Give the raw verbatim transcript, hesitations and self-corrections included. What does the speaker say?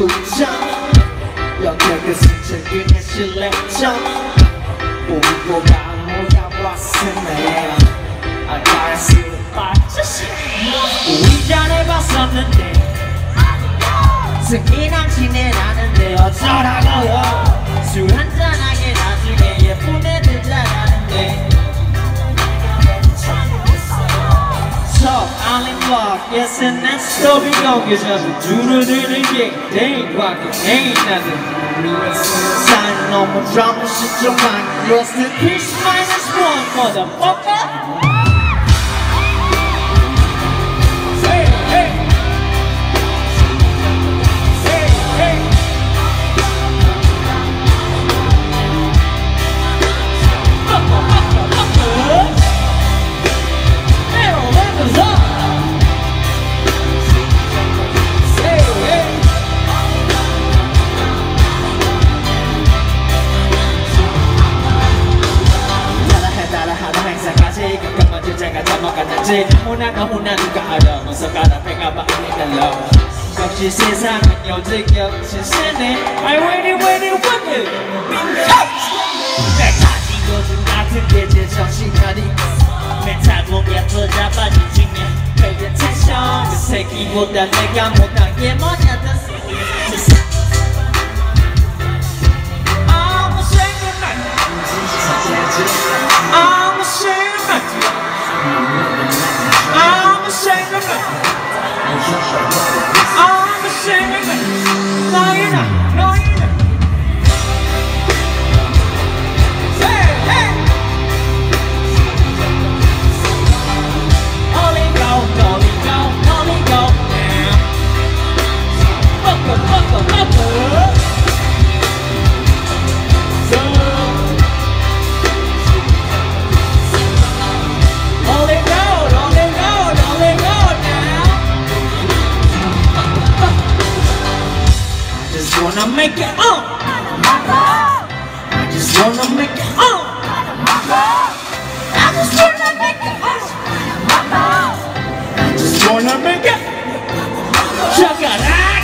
점 여기가 승천균의 실내점 우리보다 모여왔으네 알갈수록 빠졌어 우리 잘해봤었는데 승리 남친은 아는데 어쩌라고요 술 한잔하게 나중에 예쁜 애들 잘하는데 So I'm in love, yes and that's so big on 여자들 줄을 드는 게 대박이 ain't nothing 산 너무 드라마 시점만 Lost in peace minus one motherfucker Muna ka muna 누가 알아 무서가다 배가 많이 달라 역시 세상은 여직 역시 세네 I waiting waiting waiting 백하지 요즘 같은 게 제정신 차리 멘탈 몸에 터잡아진 중에 Pay attention 그 새끼보다 내가 못한 게 뭐냐 더 아무 생각 아무 생각 I'm a singer, I'm a singer. No, you're not, no, you're not. Hey, hey. Only go, only go, only go now. Fuck up, fuck up, fuck up. I wanna make it on. I just wanna make it on. I just wanna make it on. I just wanna make it. Check it out.